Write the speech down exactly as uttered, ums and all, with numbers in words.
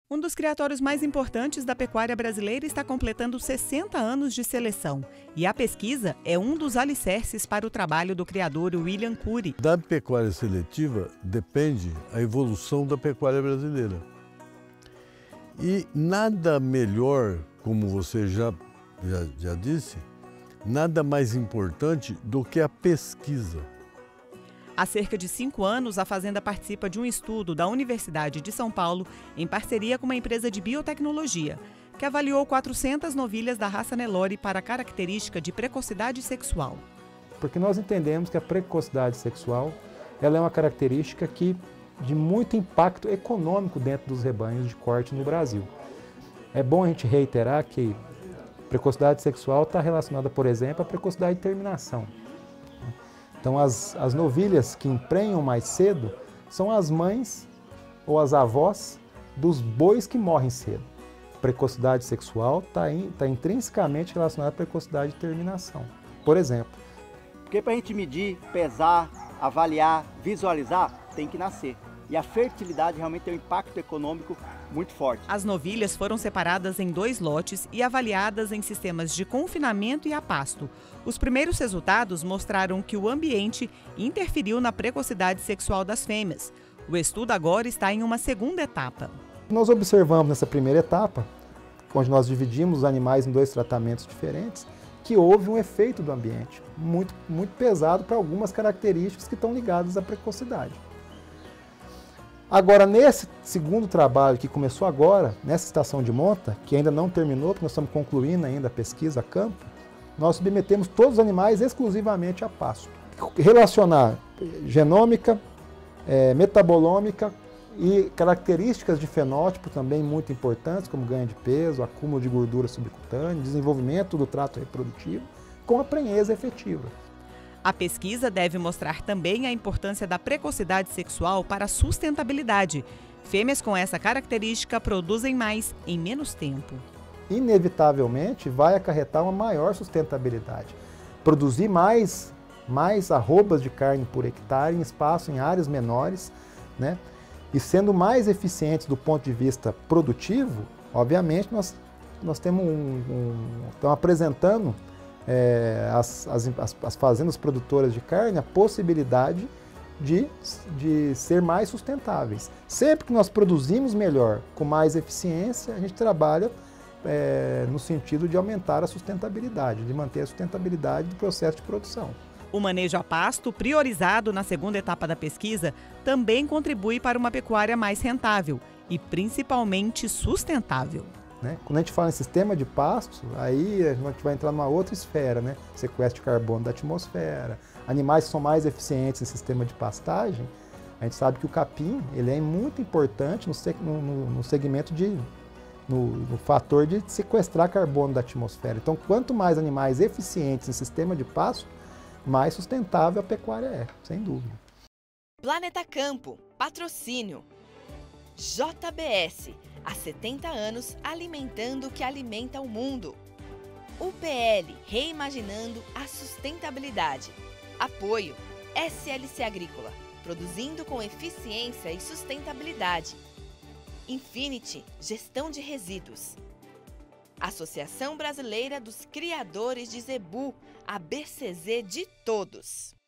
Um dos criatórios mais importantes da pecuária brasileira está completando sessenta anos de seleção. E a pesquisa é um dos alicerces para o trabalho do criador William Cury. Da pecuária seletiva depende a evolução da pecuária brasileira. E nada melhor, como você já, já, já disse, nada mais importante do que a pesquisa. Há cerca de cinco anos, a Fazenda participa de um estudo da Universidade de São Paulo, em parceria com uma empresa de biotecnologia, que avaliou quatrocentas novilhas da raça Nelore para a característica de precocidade sexual. Porque nós entendemos que a precocidade sexual ela é uma característica que, de muito impacto econômico dentro dos rebanhos de corte no Brasil. É bom a gente reiterar que precocidade sexual está relacionada, por exemplo, à precocidade de terminação. Então, as, as novilhas que emprenham mais cedo são as mães ou as avós dos bois que morrem cedo. Precocidade sexual está in, tá intrinsecamente relacionada à precocidade de terminação. Por exemplo. Porque para a gente medir, pesar, avaliar, visualizar, tem que nascer. E a fertilidade realmente tem um impacto econômico muito forte. As novilhas foram separadas em dois lotes e avaliadas em sistemas de confinamento e a pasto. Os primeiros resultados mostraram que o ambiente interferiu na precocidade sexual das fêmeas. O estudo agora está em uma segunda etapa. Nós observamos nessa primeira etapa, onde nós dividimos os animais em dois tratamentos diferentes, que houve um efeito do ambiente muito, muito pesado para algumas características que estão ligadas à precocidade. Agora, nesse segundo trabalho que começou agora, nessa estação de monta, que ainda não terminou, porque nós estamos concluindo ainda a pesquisa a campo, nós submetemos todos os animais exclusivamente a pasto. Relacionar genômica, é, metabolômica e características de fenótipo também muito importantes, como ganho de peso, acúmulo de gordura subcutânea, desenvolvimento do trato reprodutivo, com a prenheza efetiva. A pesquisa deve mostrar também a importância da precocidade sexual para a sustentabilidade. Fêmeas com essa característica produzem mais em menos tempo. Inevitavelmente vai acarretar uma maior sustentabilidade. Produzir mais, mais arrobas de carne por hectare em espaço, em áreas menores, né? E sendo mais eficientes do ponto de vista produtivo, obviamente nós, nós temos um, um, estamos apresentando É, as, as, as fazendas produtoras de carne a possibilidade de, de ser mais sustentáveis. Sempre que nós produzimos melhor, com mais eficiência, a gente trabalha é, no sentido de aumentar a sustentabilidade, de manter a sustentabilidade do processo de produção. O manejo a pasto, priorizado na segunda etapa da pesquisa, também contribui para uma pecuária mais rentável e principalmente sustentável. Né? Quando a gente fala em sistema de pasto, aí a gente vai entrar numa outra esfera, né? Sequestro de carbono da atmosfera, animais que são mais eficientes em sistema de pastagem. A gente sabe que o capim ele é muito importante no, no, no segmento de, no, no fator de sequestrar carbono da atmosfera. Então, quanto mais animais eficientes em sistema de pasto, mais sustentável a pecuária é, sem dúvida. Planeta Campo, patrocínio. J B S, há setenta anos alimentando o que alimenta o mundo. U P L, reimaginando a sustentabilidade. Apoio, S L C Agrícola, produzindo com eficiência e sustentabilidade. Infinity, gestão de resíduos. Associação Brasileira dos Criadores de Zebu, a B C Z de todos.